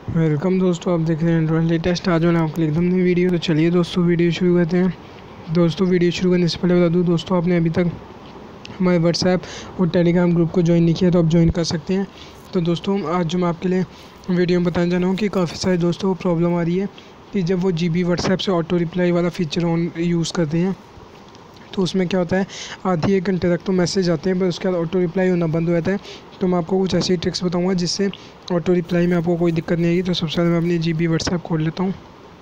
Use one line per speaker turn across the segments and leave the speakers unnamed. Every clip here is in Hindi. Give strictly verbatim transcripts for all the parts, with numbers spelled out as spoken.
वेलकम दोस्तों, आप देख रहे हैं एंड्रॉइड लेटेस्ट। आज मैंने आपके लिए एकदम नई वीडियो। तो चलिए दोस्तों वीडियो शुरू करते हैं। दोस्तों वीडियो शुरू करने से पहले बता दूं दोस्तों, आपने अभी तक हमारे व्हाट्सएप और टेलीग्राम ग्रुप को ज्वाइन नहीं किया तो आप ज्वाइन कर सकते हैं। तो दोस्तों आज जो मैं आपके लिए वीडियो में बताने जा रहा हूँ कि काफ़ी सारे दोस्तों को प्रॉब्लम आ रही है कि जब वो जी बी व्हाट्सएप से ऑटो रिप्लाई वाला फीचर ऑन यूज़ करते हैं तो उसमें क्या होता है, आधी एक घंटे तक तो मैसेज आते हैं पर उसके बाद ऑटो रिप्लाई होना बंद हो जाता है। तो मैं आपको कुछ ऐसी ट्रिक्स बताऊंगा जिससे ऑटो रिप्लाई में आपको कोई दिक्कत नहीं आएगी। तो सबसे पहले मैं अपनी जी बी व्हाट्सएप खोल लेता हूँ।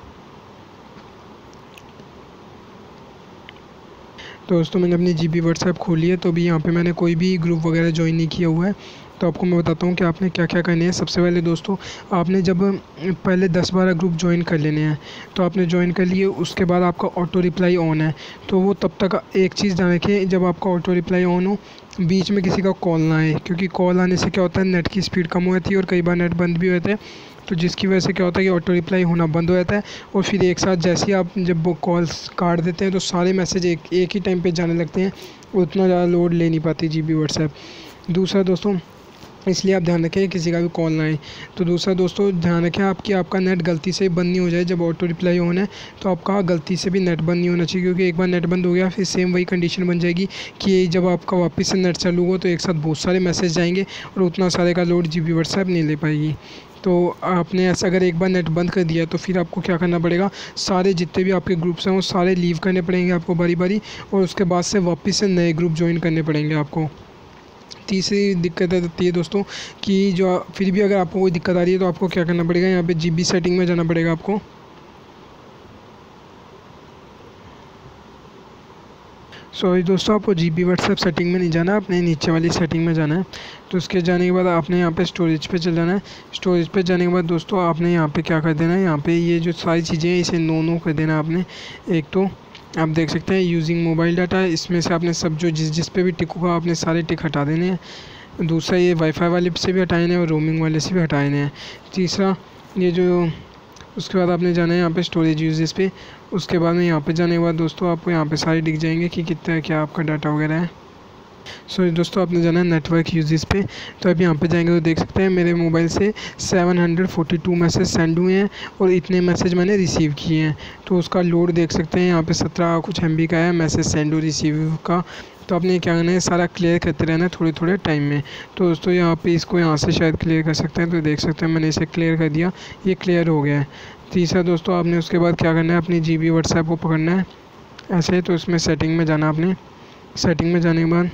तो दोस्तों मैंने अपनी जी बी व्हाट्सएप खोली है। तो अभी यहाँ पे मैंने कोई भी ग्रुप वगैरह ज्वाइन नहीं किया हुआ है। तो आपको मैं बताता हूँ कि आपने क्या क्या करने हैं। सबसे पहले दोस्तों, आपने जब पहले दस बारह ग्रुप ज्वाइन कर लेने हैं। तो आपने ज्वाइन कर लिए, उसके बाद आपका ऑटो रिप्लाई ऑन है तो वो तब तक एक चीज़ ध्यान रखें, जब आपका ऑटो रिप्लाई ऑन हो बीच में किसी का कॉल ना आए, क्योंकि कॉल आने से क्या होता है, नेट की स्पीड कम हो जाती है और कई बार नेट बंद भी हो जाता है। तो जिसकी वजह से क्या होता है कि ऑटो रिप्लाई होना बंद हो जाता है और फिर एक साथ जैसे ही आप जब वो कॉल्स काट देते हैं तो सारे मैसेज एक एक ही टाइम पे जाने लगते हैं, उतना ज़्यादा लोड ले नहीं पाती जी बी व्हाट्सएप। दूसरा दोस्तों, इसलिए आप ध्यान रखें किसी का भी कॉल ना आए। तो दूसरा दोस्तों ध्यान रखें आपकी आपका नेट गलती से बंद नहीं हो जाए। जब ऑटो रिप्लाई ऑन है तो आपका गलती से भी नेट बंद नहीं होना चाहिए, क्योंकि एक बार नेट बंद हो गया फिर सेम वही कंडीशन बन जाएगी कि जब आपका वापस से नेट चालू हो तो एक साथ बहुत सारे मैसेज जाएंगे और उतना सारे का लोड जी बी व्हाट्सएप नहीं ले पाएगी। तो आपने ऐसा अगर एक बार नेट बंद कर दिया तो फिर आपको क्या करना पड़ेगा, सारे जितने भी आपके ग्रुप्स हैं वो सारे लीव करने पड़ेंगे आपको बारी बारी, और उसके बाद से वापस से नए ग्रुप ज्वाइन करने पड़ेंगे आपको। तीसरी दिक्कत आती है दोस्तों कि जो फिर भी अगर आपको कोई दिक्कत आ रही है तो आपको क्या करना पड़ेगा, यहाँ पे जी बी सेटिंग में जाना पड़ेगा आपको। सॉरी दोस्तों, आपको जी बी व्हाट्सएप सेटिंग में नहीं जाना है, अपने नीचे वाली सेटिंग में जाना है। तो उसके जाने के बाद आपने यहाँ पे स्टोरेज पे चल जाना है। स्टोरेज पे जाने के बाद दोस्तों आपने यहाँ पे क्या कर देना है, यहाँ पे ये जो सारी चीज़ें हैं इसे नो नो कर देना है आपने। एक तो आप देख सकते हैं यूजिंग मोबाइल डाटा, इसमें से आपने सब जो जिस जिस पे भी टिक होगा आपने सारे टिक हटा देने हैं। दूसरा ये वाईफाई वाले से भी हटाने हैं और रोमिंग वाले से भी हटाने हैं। तीसरा ये जो, उसके बाद आपने जाना है यहाँ पे स्टोरेज यूजेस पे। उसके बाद में यहाँ पे जाने के बाद दोस्तों आपको यहाँ पे सारे दिख जाएंगे कि कितना क्या आपका डाटा वगैरह है। सो so, दोस्तों आपने जाना है नेटवर्क यूजेस पे। तो अब यहाँ पे जाएंगे तो देख सकते हैं मेरे मोबाइल से seven hundred forty two message send हुए हैं और इतने मैसेज मैंने रिसीव किए हैं। तो उसका लोड देख सकते हैं यहाँ पे सत्रह कुछ एम बी का है मैसेज सेंड और रिसीव का। तो आपने क्या करना है, सारा क्लियर करते रहना है थोड़े थोड़े टाइम में। तो दोस्तों यहाँ पे इसको यहाँ से शायद क्लियर कर सकते हैं। तो देख सकते हैं मैंने इसे क्लियर कर दिया, ये क्लियर हो गया है। तीसरा दोस्तों आपने उसके बाद क्या करना है, अपनी जी बी व्हाट्सएप को पकड़ना है ऐसे। तो इसमें सेटिंग में जाना, आपने सेटिंग में जाने के बाद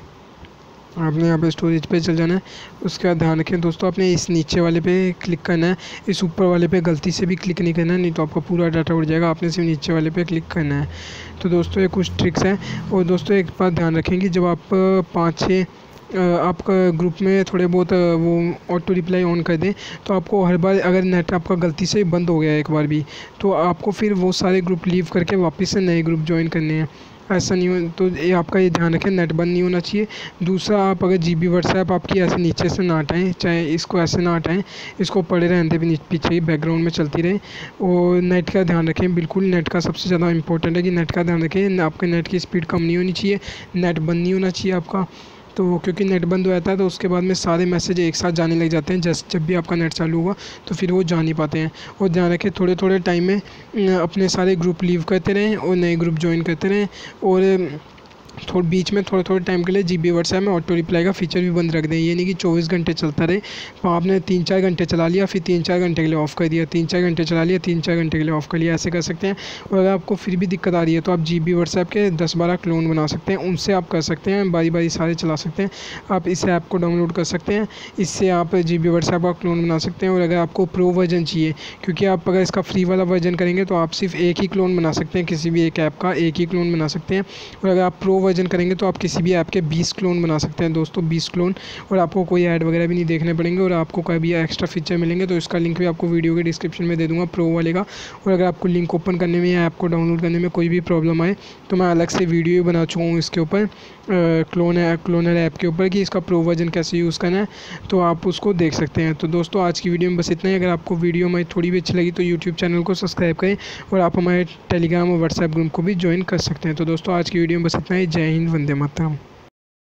आपने यहाँ पे स्टोरेज पे चल जाना है। उसके बाद ध्यान रखें दोस्तों, आपने इस नीचे वाले पे क्लिक करना है, इस ऊपर वाले पे गलती से भी क्लिक नहीं करना है, नहीं तो आपका पूरा डाटा उड़ जाएगा। आपने सिर्फ नीचे वाले पे क्लिक करना है। तो दोस्तों ये कुछ ट्रिक्स हैं। और दोस्तों एक बात ध्यान रखें कि जब आप पाँच छः आपका ग्रुप में थोड़े बहुत वो ऑटो रिप्लाई ऑन कर दें तो आपको हर बार अगर नेट आपका गलती से बंद हो गया एक बार भी तो आपको फिर वो सारे ग्रुप लीव करके वापस से नए ग्रुप ज्वाइन करने हैं। ऐसा नहीं हो तो ये आपका ये ध्यान रखें, नेट बंद नहीं होना चाहिए। दूसरा, आप अगर जी बी व्हाट्सएप आपकी ऐसे नीचे से ना हटाएं, चाहे इसको ऐसे ना हटाएं, इसको पड़े रहने भी पीछे ही बैकग्राउंड में चलती रहे। और नेट का ध्यान रखें, बिल्कुल नेट का सबसे ज़्यादा इंपॉर्टेंट है कि नेट का ध्यान रखें। आपके नेट की स्पीड कम नहीं होनी चाहिए, नेट बंद नहीं होना चाहिए आपका। तो क्योंकि नेट बंद हो जाता है तो उसके बाद में सारे मैसेज एक साथ जाने लग जाते हैं। जस्ट जब भी आपका नेट चालू होगा तो फिर वो जा नहीं पाते हैं। और ध्यान रखें थोड़े थोड़े टाइम में अपने सारे ग्रुप लीव करते रहें और नए ग्रुप ज्वाइन करते रहें। और थोड़ा बीच में थोड़े थोड़े टाइम के लिए जी बी व्हाट्सएप में ऑटो रिप्लाई का फीचर भी बंद रख दें। ये नहीं कि चौबीस घंटे चलता रहे। तो आपने तीन चार घंटे चला लिया फिर तीन चार घंटे के लिए ऑफ़ कर दिया, तीन चार घंटे चला लिया तीन चार घंटे के लिए ऑफ़ कर लिया, ऐसे कर सकते हैं। और अगर आपको फिर भी दिक्कत आ रही है तो आप जी बी व्हाट्सएप के दस बारह क्लोन बना सकते हैं, उनसे आप कर सकते हैं, बारी बारी सारे चला सकते हैं। आप इस ऐप को डाउनलोड कर सकते हैं, इससे आप जी बी व्हाट्सएप का क्लोन बना सकते हैं। और अगर आपको प्रो वर्जन चाहिए, क्योंकि आप अगर इसका फ्री वाला वर्जन करेंगे तो आप सिर्फ एक ही क्लोन बना सकते हैं, किसी भी एक ऐप का एक ही क्लोन बना सकते हैं। और अगर आप प्रो वर्जन करेंगे तो आप किसी भी ऐप के बीस क्लोन बना सकते हैं दोस्तों, बीस क्लोन। और आपको कोई ऐड वगैरह भी नहीं देखने पड़ेंगे और आपको कोई भी एक्स्ट्रा फीचर मिलेंगे। तो इसका लिंक भी आपको वीडियो के डिस्क्रिप्शन में दे दूंगा, प्रो वाले का। और अगर आपको लिंक ओपन करने में या ऐप को डाउनलोड करने में कोई भी प्रॉब्लम आए तो मैं अलग से वीडियो बना चुका हूँ इसके ऊपर, क्लोन ऐप क्लोनर ऐप के ऊपर, कि इसका प्रो वर्जन कैसे यूज़ करना है, तो आप उसको देख सकते हैं। तो दोस्तों आज की वीडियो में बस इतना ही। अगर आपको वीडियो हमारी थोड़ी भी अच्छी लगी तो यूट्यूब चैनल को सब्सक्राइब करें और आप हमारे टेलीग्राम और व्हाट्सएप ग्रुप को भी ज्वाइन कर सकते हैं। तो दोस्तों आज की वीडियो में बस इतना ही। जय हिंद, वंदे मातरम।